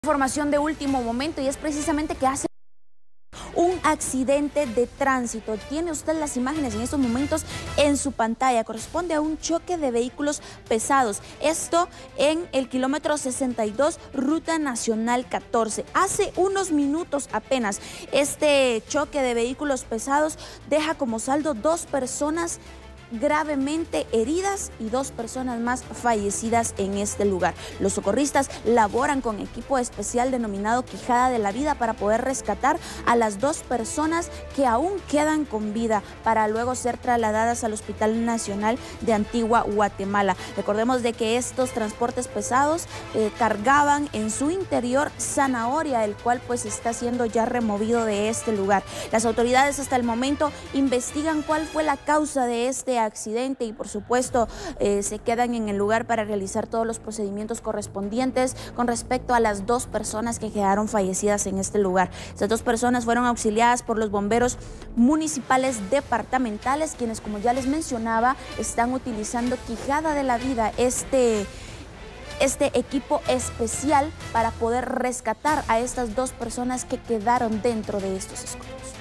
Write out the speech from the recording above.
Información de último momento y es precisamente que hace un accidente de tránsito. Tiene usted las imágenes en estos momentos en su pantalla. Corresponde a un choque de vehículos pesados. Esto en el kilómetro 62, Ruta Nacional 14. Hace unos minutos apenas, este choque de vehículos pesados deja como saldo 2 personas gravemente heridas y 2 personas más fallecidas en este lugar. Los socorristas laboran con equipo especial denominado Quijada de la Vida para poder rescatar a las 2 personas que aún quedan con vida para luego ser trasladadas al Hospital Nacional de Antigua Guatemala. Recordemos de que estos transportes pesados cargaban en su interior zanahoria, el cual pues está siendo ya removido de este lugar. Las autoridades hasta el momento investigan cuál fue la causa de este accidente y por supuesto se quedan en el lugar para realizar todos los procedimientos correspondientes con respecto a las 2 personas que quedaron fallecidas en este lugar. Estas 2 personas fueron auxiliadas por los bomberos municipales departamentales, quienes, como ya les mencionaba, están utilizando Quijada de la Vida, este equipo especial para poder rescatar a estas 2 personas que quedaron dentro de estos escombros.